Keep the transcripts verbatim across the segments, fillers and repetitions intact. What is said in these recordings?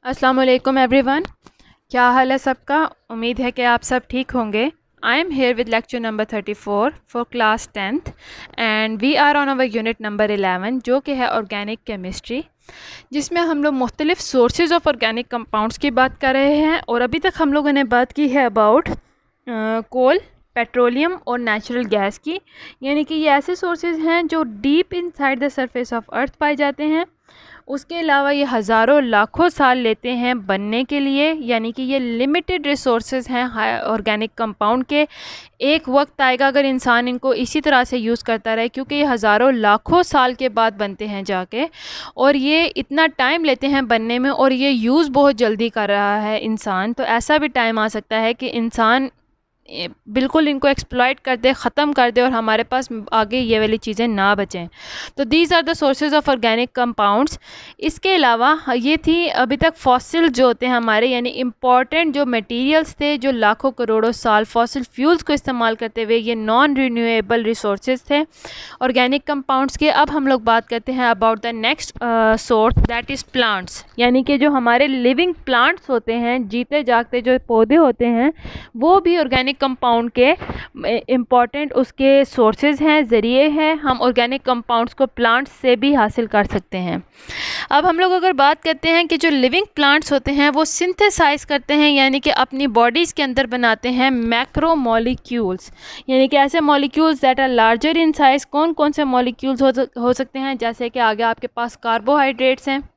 अस्सलाम वालेकुम एवरीवन। क्या हाल है सबका? उम्मीद है कि आप सब ठीक होंगे। I am here with lecture number thirty four for class tenth and we are on our unit number eleven, जो कि है ऑर्गेनिक केमिस्ट्री, जिसमें हम लोग मुख्तलिफ सोर्सेज ऑफ ऑर्गेनिक कंपाउंड्स की बात कर रहे हैं। और अभी तक हम लोगों ने बात की है अबाउट कोल, पेट्रोलियम और नेचुरल गैस की, यानी कि ये ऐसे सोर्सेज हैं जो deep inside the surface of earth पाए जाते हैं। उसके अलावा ये हज़ारों लाखों साल लेते हैं बनने के लिए, यानी कि ये लिमिटेड रिसोर्सेज हैं ऑर्गेनिक कंपाउंड के। एक वक्त आएगा अगर इंसान इनको इसी तरह से यूज़ करता रहे, क्योंकि ये हज़ारों लाखों साल के बाद बनते हैं जाके, और ये इतना टाइम लेते हैं बनने में, और ये यूज़ बहुत जल्दी कर रहा है इंसान। तो ऐसा भी टाइम आ सकता है कि इंसान बिल्कुल इनको एक्सप्लॉइट कर दे, ख़त्म कर दे, और हमारे पास आगे ये वाली चीज़ें ना बचें। तो these are the sources of organic compounds. इसके अलावा ये थी अभी तक फॉसिल जो होते हैं हमारे, यानी इम्पॉर्टेंट जो मटेरियल्स थे जो लाखों करोड़ों साल फॉसिल फ्यूल्स को इस्तेमाल करते हुए ये नॉन रिन्यूएबल रिसोर्सेज थे ऑर्गेनिक कंपाउंड्स के। अब हम लोग बात करते हैं about the next source, that is plants, यानी कि जो हमारे लिविंग प्लांट्स होते हैं, जीते जागते जो पौधे होते हैं, वो भी ऑर्गेनिक कंपाउंड के इम्पॉर्टेंट उसके सोर्सेज हैं, ज़रिए हैं। हम ऑर्गेनिक कंपाउंड्स को प्लांट्स से भी हासिल कर सकते हैं। अब हम लोग अगर बात करते हैं कि जो लिविंग प्लांट्स होते हैं वो सिंथेसाइज करते हैं, यानी कि अपनी बॉडीज़ के अंदर बनाते हैं मैक्रो मॉलिक्यूल्स, यानी कि ऐसे molecules that are larger in size. कौन कौन से मॉलिक्यूल्स हो, हो सकते हैं? जैसे कि आगे आपके पास कार्बोहाइड्रेट्स हैं,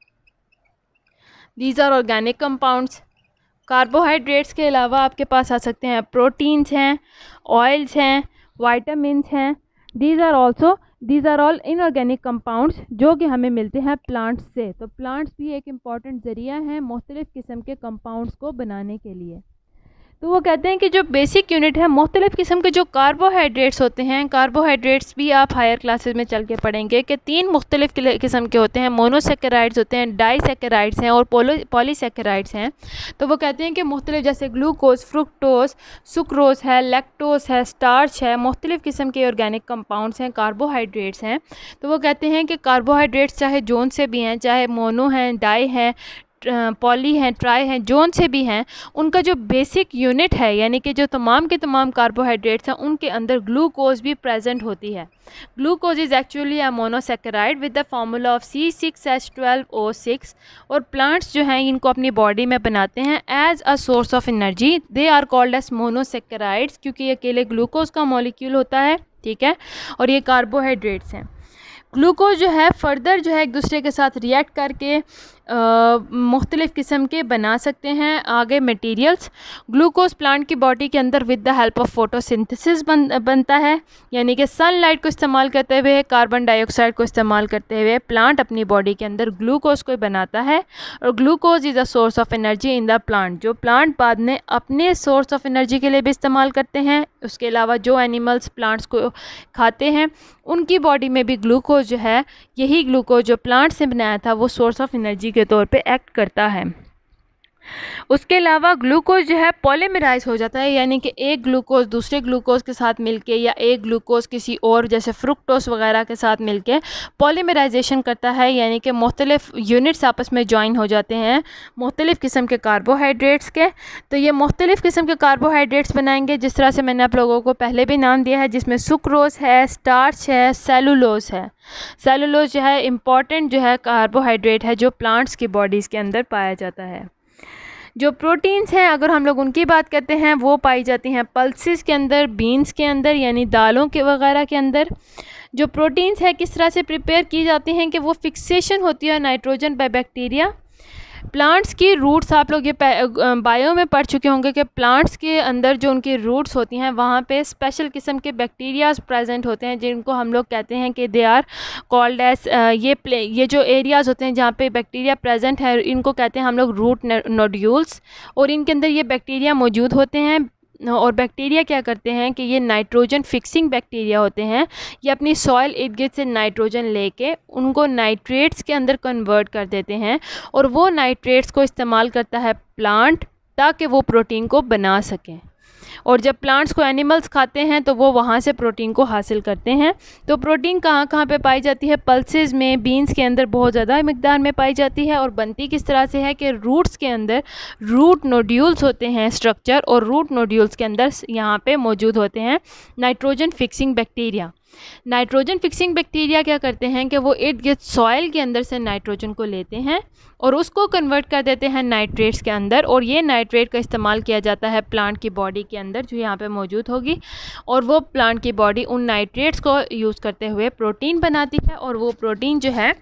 these are organic compounds. Carbohydrates के अलावा आपके पास आ सकते हैं प्रोटीन्स हैं, ऑयल्स हैं, वाइटामिन्स हैं। These are also these are all inorganic compounds जो कि हमें मिलते हैं प्लांट्स से। तो प्लांट्स भी एक इम्पॉर्टेंट ज़रिया है मुख्तलिफ़ किस्म के कंपाउंड्स को बनाने के लिए। तो वो कहते हैं कि जो बेसिक यूनिट है, मुख्तलिफ़ किस्म के जो कार्बोहाइड्रेट्स होते हैं, कार्बोहाइड्रेट्स भी आप हायर क्लासेस में चल के पढ़ेंगे कि तीन मुख्तलिफ़ किस्म के होते हैं। मोनोसेकेराइड्स होते हैं, डाइसेकेराइड्स हैं और पॉलीसेकेराइड्स हैं। तो वो कहते हैं कि मुख्तलिफ़ जैसे ग्लूकोज, फ्रुक्टोज, सुक्रोज है, लैक्टोज है, स्टार्च है, मुख्तलिफ़ किस्म के ऑर्गेनिक कंपाउंड्स हैं, कार्बोहाइड्रेट्स हैं। तो वो कहते हैं कि कार्बोहाइड्रेट्स चाहे जोन से भी हैं, चाहे मोनो हैं, डाई हैं, पॉली हैं, ट्राई हैं, जोन से भी हैं, उनका जो बेसिक यूनिट है, यानी कि जो तमाम के तमाम कार्बोहाइड्रेट्स हैं, उनके अंदर ग्लूकोज भी प्रेजेंट होती है। Glucose is actually a monosaccharide with the formula of C six H twelve O six. और प्लांट्स जो हैं इनको अपनी बॉडी में बनाते हैं as a source of energy. They are called as monosaccharides, क्योंकि ये अकेले ग्लूकोज का मॉलिक्यूल होता है, ठीक है, और ये कार्बोहाइड्रेट्स हैं। ग्लूकोज जो है फर्दर जो है एक दूसरे के साथ रिएक्ट करके मुख्तलिफ़ किस्म के बना सकते हैं आगे मटेरियल्स। ग्लूकोज प्लांट की बॉडी के अंदर with the help of photosynthesis बन बनता है, यानी कि सनलाइट को इस्तेमाल करते हुए, कार्बन डाइऑक्साइड को इस्तेमाल करते हुए प्लांट अपनी बॉडी के अंदर ग्लूकोज को बनाता है। और glucose is a source of energy in the plant, जो प्लांट बाद में अपने सोर्स ऑफ एनर्जी के लिए भी इस्तेमाल करते हैं। उसके अलावा जो एनिमल्स प्लांट्स को खाते हैं उनकी बॉडी में भी ग्लूकोज जो है, यही ग्लूकोज जो प्लांट से बनाया था, वो सोर्स ऑफ एनर्जी के तौर पे एक्ट करता है। उसके अलावा ग्लूकोज जो है पॉलीमराइज हो जाता है, यानी कि एक ग्लूकोज दूसरे ग्लूकोज के साथ मिलके, या एक ग्लूकोज किसी और जैसे फ्रुक्टोस वगैरह के साथ मिलके पॉलीमराइजेशन करता है, यानी कि मुख्तलिफ यूनिट्स आपस में ज्वाइन हो जाते हैं मुख्तलिफ़ किस्म के कार्बोहाइड्रेट्स के। तो ये मुख्तलिफ़ किस्म के कार्बोहाइड्रेट्स बनाएंगे, जिस तरह से मैंने आप लोगों को पहले भी नाम दिया है, जिसमें सुक्रोज है, स्टार्च है, सेलुलोज है। सेलुलोज जो है इम्पॉर्टेंट जो है कार्बोहाइड्रेट है जो प्लांट्स की बॉडीज़ के अंदर पाया जाता है। जो प्रोटीन्स हैं अगर हम लोग उनकी बात करते हैं, वो पाई जाती हैं पल्सेस के अंदर, बीन्स के अंदर, यानी दालों के वगैरह के अंदर। जो प्रोटीन्स है किस तरह से प्रिपेयर की जाती हैं कि वो फिक्सेशन होती है नाइट्रोजन बाय बैक्टीरिया। प्लांट्स की रूट्स, आप लोग ये बायो में पढ़ चुके होंगे कि प्लांट्स के अंदर जो उनकी रूट्स होती हैं वहाँ पे स्पेशल किस्म के बैक्टीरियाज प्रेजेंट होते हैं, जिनको हम लोग कहते हैं कि दे आर कॉल्ड एज, ये प्ले ये जो एरियाज़ होते हैं जहाँ पे बैक्टीरिया प्रेजेंट है, इनको कहते हैं हम लोग रूट नोड्यूल्स। और इनके अंदर ये बैक्टीरिया मौजूद होते हैं। और बैक्टीरिया क्या करते हैं कि ये नाइट्रोजन फिक्सिंग बैक्टीरिया होते हैं। ये अपनी सॉइल इर्द गिर्द से नाइट्रोजन लेके उनको नाइट्रेट्स के अंदर कन्वर्ट कर देते हैं, और वो नाइट्रेट्स को इस्तेमाल करता है प्लांट ताकि वो प्रोटीन को बना सकें। और जब प्लांट्स को एनिमल्स खाते हैं तो वो वहाँ से प्रोटीन को हासिल करते हैं। तो प्रोटीन कहाँ कहाँ पे पाई जाती है? पल्सेस में, बीन्स के अंदर बहुत ज़्यादा मिकदार में पाई जाती है। और बनती किस तरह से है कि रूट्स के अंदर रूट नोड्यूल्स होते हैं स्ट्रक्चर, और रूट नोड्यूल्स के अंदर यहाँ पे मौजूद होते हैं nitrogen fixing bacteria. Nitrogen fixing bacteria क्या करते हैं कि वो इर्द गिर्द सॉइल के अंदर से नाइट्रोजन को लेते हैं और उसको कन्वर्ट कर देते हैं नाइट्रेट्स के अंदर, और ये नाइट्रेट का इस्तेमाल किया जाता है प्लांट की बॉडी के अंदर जो यहाँ पे मौजूद होगी, और वो प्लांट की बॉडी उन नाइट्रेट्स को यूज़ करते हुए प्रोटीन बनाती है, और वो प्रोटीन जो है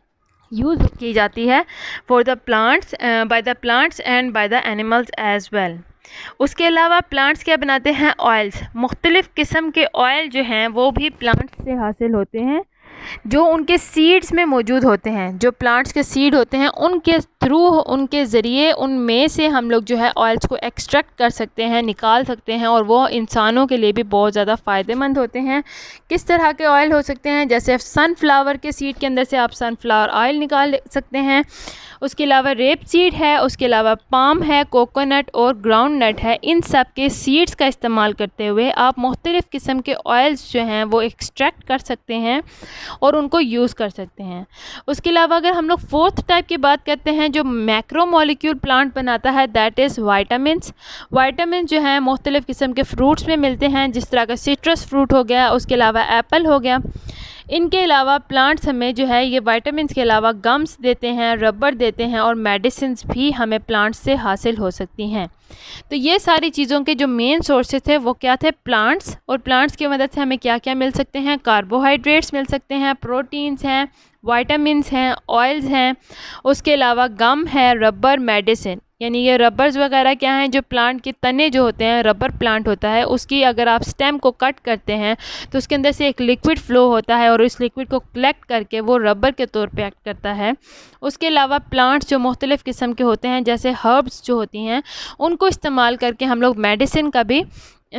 यूज़ की जाती है for the plants by the plants and by the animals as well. उसके अलावा प्लांट्स क्या बनाते हैं? ऑयल्स। मुख्तलिफ़ किस्म के ऑयल जो हैं वो भी प्लांट्स से हासिल होते हैं, जो उनके सीड्स में मौजूद होते हैं। जो प्लांट्स के सीड होते हैं उनके थ्रू, उनके ज़रिए, उनमें से हम लोग जो है ऑयल्स को एक्सट्रैक्ट कर सकते हैं, निकाल सकते हैं, और वो इंसानों के लिए भी बहुत ज़्यादा फ़ायदेमंद होते हैं। किस तरह के ऑयल हो सकते हैं? जैसे सनफ्लावर के सीड के अंदर से आप सनफ्लावर ऑयल निकाल सकते हैं। उसके अलावा रेप सीड है, उसके अलावा पाम है, कोकोनट और ग्राउंड नट है। इन सब के सीड्स का इस्तेमाल करते हुए आप मुख्तलिफ़ किस्म के ऑयल्स जो हैं वो एक्सट्रैक्ट कर सकते हैं और उनको यूज़ कर सकते हैं। उसके अलावा अगर हम लोग फोर्थ टाइप की बात करते हैं जो मैक्रो मॉलिक्यूल प्लांट बनाता है, दैट इज़ वाइटामिन्स। वाइटामिन जो हैं मुख्तलिफ़ किस्म के फ्रूट्स में मिलते हैं, जिस तरह का सिट्रस फ्रूट हो गया, उसके अलावा एप्पल हो गया। इनके अलावा प्लांट्स हमें जो है ये वाइटामिन्स के अलावा गम्स देते हैं, रबर देते हैं, और मेडिसिन्स भी हमें प्लांट्स से हासिल हो सकती हैं। तो ये सारी चीज़ों के जो मेन सोर्सेज थे वो क्या थे? प्लांट्स। और प्लांट्स की मदद से हमें क्या क्या मिल सकते हैं? कार्बोहाइड्रेट्स मिल सकते हैं, प्रोटीन्स हैं, वाइटामिन्स हैं, ऑयल्स हैं, उसके अलावा गम है, रबर, मेडिसिन। यानी ये रबर्स वगैरह क्या हैं? जो प्लांट के तने जो होते हैं, रबर प्लांट होता है, उसकी अगर आप स्टेम को कट करते हैं तो उसके अंदर से एक लिक्विड फ़्लो होता है और इस लिक्विड को कलेक्ट करके वो रबर के तौर पे एक्ट करता है। उसके अलावा प्लांट्स जो मुख्तलिफ़ किस्म के होते हैं, जैसे हर्ब्स जो होती हैं, उनको इस्तेमाल करके हम लोग मेडिसिन का भी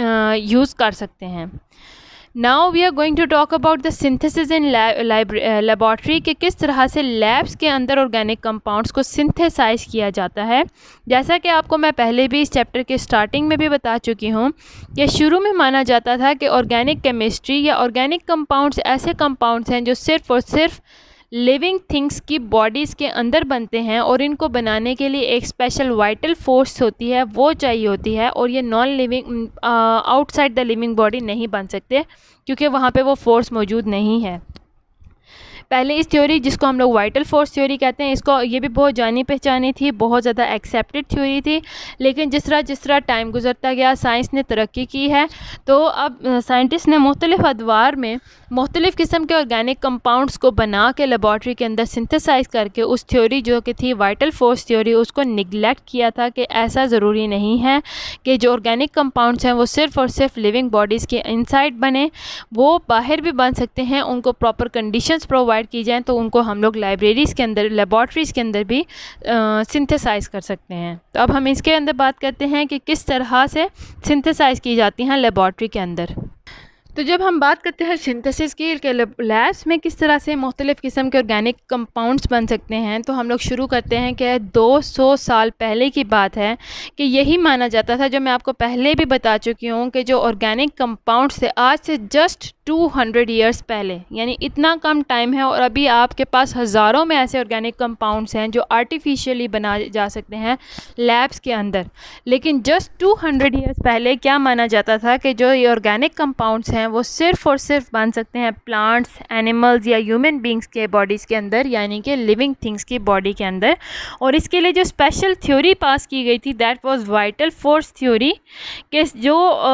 यूज़ कर सकते हैं। Now we are going to talk about the synthesis in laboratory, कि किस तरह से लैब्स के अंदर ऑर्गेनिक कंपाउंड्स को सिंथेसाइज किया जाता है। जैसा कि आपको मैं पहले भी इस चैप्टर के स्टार्टिंग में भी बता चुकी हूँ कि शुरू में माना जाता था कि ऑर्गेनिक केमिस्ट्री या ऑर्गेनिक कंपाउंड्स ऐसे कंपाउंड्स हैं जो सिर्फ़ और सिर्फ लिविंग थिंग्स की बॉडीज़ के अंदर बनते हैं, और इनको बनाने के लिए एक स्पेशल वाइटल फोर्स होती है, वो चाहिए होती है, और ये non living outside the living body नहीं बन सकते क्योंकि वहाँ पे वो फोर्स मौजूद नहीं है। पहले इस थ्योरी, जिसको हम लोग वाइटल फोर्स थ्योरी कहते हैं, इसको ये भी बहुत जानी पहचानी थी, बहुत ज़्यादा एक्सेप्टेड थ्योरी थी। लेकिन जिस तरह जिस तरह टाइम गुजरता गया, साइंस ने तरक्की की है, तो अब साइंटिस्ट ने मुख्तलिफ़ अदवार में मुख्तलिफ़ किस्म के ऑर्गेनिक कंपाउंड्स को बना के लेबॉर्ट्री के अंदर सिंथेसाइज करके उस थ्योरी जो कि थी वाइटल फोर्स थ्योरी, उसको निगलेक्ट किया था कि ऐसा ज़रूरी नहीं है कि जो ऑर्गेनिक कंपाउंड्स हैं वो सिर्फ़ और सिर्फ लिविंग बॉडीज़ के इनसाइड बने, वो बाहर भी बन सकते हैं। उनको प्रॉपर कंडीशंस प्रोवाइड की जाएँ तो उनको हम लोग लाइब्रेरीज़ के अंदर, लेबॉर्ट्रीज़ के अंदर भी सिंथेसाइज कर सकते हैं। तो अब हम इसके अंदर बात करते हैं कि किस तरह से सिंथेसाइज की जाती हैं लेबॉर्ट्री के अंदर। तो जब हम बात करते हैं सिंथेसिस की, लैब्स में किस तरह से मुख्तलिफ़ किस्म के ऑर्गेनिक कंपाउंड्स बन सकते हैं, तो हम लोग शुरू करते हैं कि दो सौ साल पहले की बात है कि यही माना जाता था, जो मैं आपको पहले भी बता चुकी हूँ, कि जो ऑर्गेनिक कंपाउंड्स थे आज से जस्ट टू हंड्रेड ईयर्स पहले, यानी इतना कम टाइम है, और अभी आपके पास हज़ारों में ऐसे ऑर्गेनिक कंपाउंड्स हैं जो आर्टिफिशियली बनाए जा सकते हैं लैब्स के अंदर। लेकिन जस्ट टू हंड्रेड ईयर्स पहले क्या माना जाता था कि जो ये ऑर्गेनिक कंपाउंड्स हैं वो सिर्फ और सिर्फ बन सकते हैं प्लांट्स, एनिमल्स या ह्यूमन बींग्स के बॉडीज़ के अंदर, यानी कि लिविंग थिंग्स की बॉडी के अंदर। और इसके लिए जो स्पेशल थ्योरी पास की गई थी, that was vital force theory, कि जो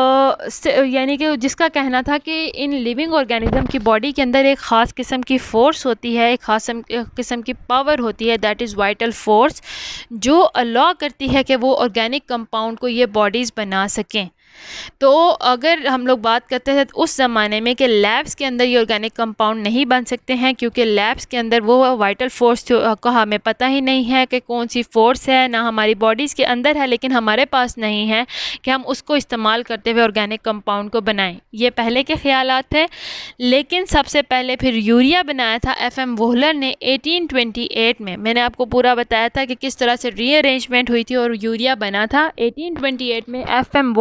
यानी कि जिसका कहना था कि इन लिविंग ऑर्गेनिज्म की बॉडी के अंदर एक ख़ास किस्म की फ़ोर्स होती है, एक ख़ास किस्म की पावर होती है, दैट इज़ वाइटल फोर्स, जो अलाउ करती है कि वो ऑर्गेनिक कंपाउंड को ये बॉडीज़ बना सकें। तो अगर हम लोग बात करते हैं तो उस ज़माने में कि लैब्स के अंदर ये ऑर्गेनिक कंपाउंड नहीं बन सकते हैं, क्योंकि लैब्स के अंदर वो वाइटल फोर्स का हमें पता ही नहीं है कि कौन सी फोर्स है, ना हमारी बॉडीज़ के अंदर है, लेकिन हमारे पास नहीं है कि हम उसको इस्तेमाल करते हुए ऑर्गेनिक कंपाउंड को बनाएं। ये पहले के ख्यालात थे। लेकिन सबसे पहले फिर यूरिया बनाया था एफ एम वोहलर ने एटीन ट्वेंटी एट में। मैंने आपको पूरा बताया था कि किस तरह से रीअरेंजमेंट हुई थी और यूरिया बना था। एटीन ट्वेंटी एट में एफ एम वोहलर ने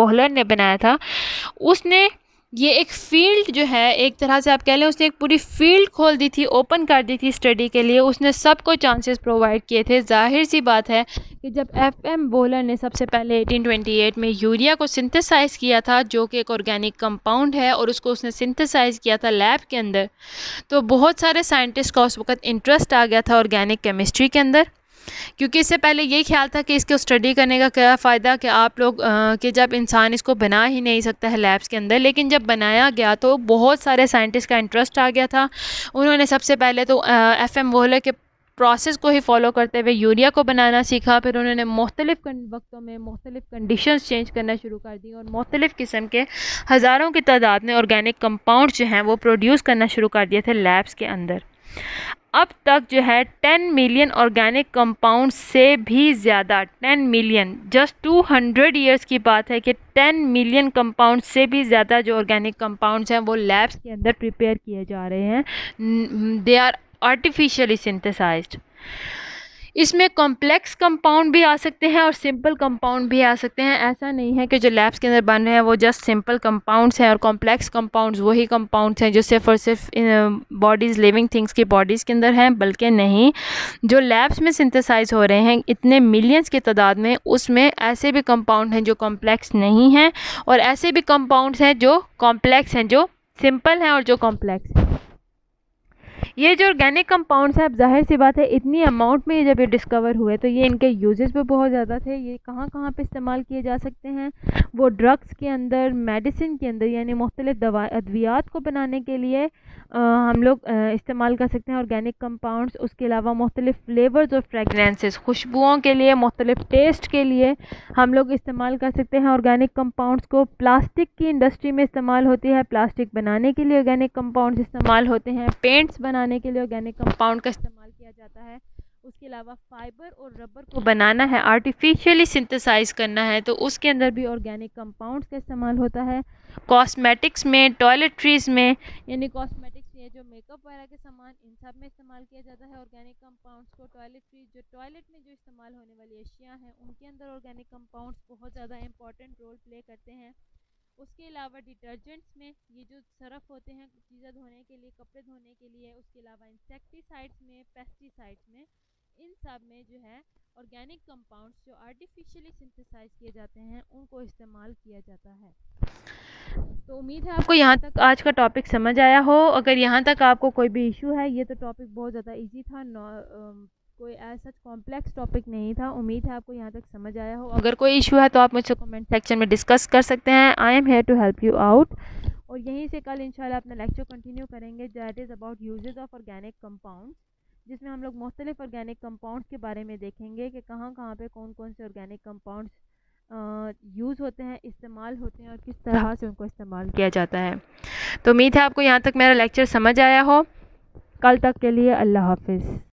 ने बनाया था, उसने ये एक फील्ड जो है, एक तरह से आप कह लें उसने एक पूरी फील्ड खोल दी थी, ओपन कर दी थी स्टडी के लिए। उसने सबको चांसेस प्रोवाइड किए थे। जाहिर सी बात है कि जब एफ एम बोहलर ने सबसे पहले अठारह सौ अट्ठाईस में यूरिया को सिंथेसाइज़ किया था, जो कि एक ऑर्गेनिक कंपाउंड है, और उसको उसने सिंथेसाइज़ किया था लैब के अंदर, तो बहुत सारे साइंटिस्ट का उस वक्त इंटरेस्ट आ गया था ऑर्गेनिक केमिस्ट्री के अंदर, क्योंकि इससे पहले यही ख्याल था कि इसको स्टडी करने का क्या फ़ायदा कि आप लोग कि जब इंसान इसको बना ही नहीं सकता है लैब्स के अंदर। लेकिन जब बनाया गया तो बहुत सारे साइंटिस्ट का इंटरेस्ट आ गया था। उन्होंने सबसे पहले तो एफ एम बोहलर के प्रोसेस को ही फॉलो करते हुए यूरिया को बनाना सीखा। फिर उन्होंने मुख्तलिफ़ वक्तों में मुख्तलिफ़ कंडीशंस चेंज करना शुरू कर दी और मुख्तलिफ़ किस्म के हज़ारों की तादाद में ऑर्गेनिक कंपाउंड्स जो हैं वो प्रोड्यूस करना शुरू कर दिए थे लैब्स के अंदर। अब तक जो है टेन मिलियन ऑर्गेनिक कंपाउंड्स से भी ज़्यादा, ten million, just two hundred years की बात है कि टेन मिलियन कंपाउंड्स से भी ज़्यादा जो ऑर्गेनिक कंपाउंड्स हैं वो लैब्स के अंदर प्रिपेयर किए जा रहे हैं। They are artificially synthesized. इसमें कॉम्प्लेक्स कंपाउंड भी आ सकते हैं और सिंपल कंपाउंड भी आ सकते हैं। ऐसा नहीं है कि जो लैब्स के अंदर बन रहे हैं वो जस्ट सिंपल कंपाउंड्स हैं और कॉम्प्लेक्स कंपाउंड्स वही कंपाउंड्स हैं जो सिर्फ और सिर्फ बॉडीज़, लिविंग थिंग्स की बॉडीज़ के अंदर हैं, बल्कि नहीं, जो लैब्स में सिंथेसाइज हो रहे हैं इतने मिलियंस की तादाद में, उसमें ऐसे भी कंपाउंड हैं जो कॉम्प्लेक्स नहीं हैं और ऐसे भी कंपाउंड्स हैं जो कॉम्प्लेक्स हैं, जो सिंपल हैं और जो कॉम्प्लेक्स हैं। ये जो ऑर्गेनिक कंपाउंड्स हैं, अब जाहिर सी बात है इतनी अमाउंट में ये जब ये डिस्कवर हुए तो ये इनके यूजेस भी बहुत ज़्यादा थे। ये कहाँ कहाँ पे इस्तेमाल किए जा सकते हैं? वो ड्रग्स के अंदर, मेडिसिन के अंदर, यानी मुख्तलिफ दवा अद्वियात को बनाने के लिए आ, हम लोग इस्तेमाल कर सकते हैं ऑर्गेनिक कंपाउंड्स। उसके अलावा मुख्तलिफ फ्लेवर्स और फ्रेगरेंसेस, खुशबुओं के लिए, मुख्तलिफ टेस्ट के लिए हम लोग इस्तेमाल कर सकते हैं ऑर्गेनिक कंपाउंड्स को। प्लास्टिक की इंडस्ट्री में इस्तेमाल होती है, प्लास्टिक बनाने के लिए ऑर्गेनिक कंपाउंड्स इस्तेमाल होते हैं। पेंट्स बनाने के लिए ऑर्गेनिक कंपाउंड का इस्तेमाल किया जाता है। उसके अलावा फाइबर और रबर को बनाना है, आर्टिफिशियली सिंथेसाइज करना है, तो उसके अंदर भी ऑर्गेनिक कंपाउंड्स का इस्तेमाल होता है। कॉस्मेटिक्स में, टॉयलेट्रीज़ में, यानी कॉस्मेटिक्स में जो मेकअप वगैरह के सामान, इन सब में इस्तेमाल किया जाता है ऑर्गेनिक कंपाउंड्स को। टॉयलेट्रीज, जो टॉयलेट में जो इस्तेमाल होने वाली अशिया हैं, उनके अंदर ऑर्गेनिक कंपाउंड्स बहुत ज़्यादा इंपॉर्टेंट रोल प्ले करते हैं। उसके अलावा डिटर्जेंट्स में, ये जो सरफ होते हैं चीज़ें धोने के लिए, कपड़े धोने के लिए, उसके अलावा इंसेक्टिसाइड्स में, पेस्टिसाइड्स में, इन सब में जो है ऑर्गेनिक कंपाउंड्स जो आर्टिफिशियली सिंथेसाइज किए जाते हैं उनको इस्तेमाल किया जाता है। तो उम्मीद है आपको यहाँ तक आज का टॉपिक समझ आया हो। अगर यहाँ तक आपको कोई भी इशू है, ये तो टॉपिक बहुत ज़्यादा इजी था, कोई ऐसा कॉम्प्लेक्स टॉपिक नहीं था। उम्मीद है आपको यहाँ तक समझ आया हो। अगर कोई इशू है तो आप मुझसे कमेंट सेक्शन में डिस्कस कर सकते हैं। I am here to help you out. और यहीं से कल इंशाल्लाह अपना लेक्चर कंटिन्यू करेंगे, that is about uses of organic compounds, जिसमें हम लोग मुख्तलिफ ऑर्गेनिक कंपाउंड्स के बारे में देखेंगे कि कहाँ कहाँ पे कौन कौन से ऑर्गेनिक कंपाउंड्स यूज़ होते हैं, इस्तेमाल होते हैं और किस तरह से उनको इस्तेमाल किया जाता है। तो उम्मीद है आपको यहाँ तक मेरा लेक्चर समझ आया हो। कल तक के लिए अल्लाह हाफिज़।